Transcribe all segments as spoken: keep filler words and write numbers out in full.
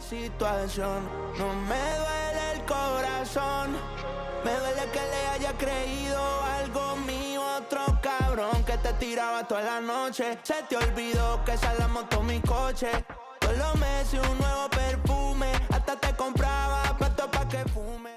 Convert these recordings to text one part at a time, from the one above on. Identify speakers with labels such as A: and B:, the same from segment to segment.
A: situación. No me duele el corazón, me duele que le haya creído algo mío. Otro cabrón que te tiraba toda la noche. Se te olvidó que esa la montó mi coche. Todos los meses un nuevo perfume, hasta te compraba pasto pa' que fume.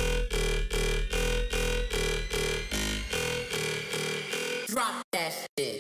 B: Drop that shit.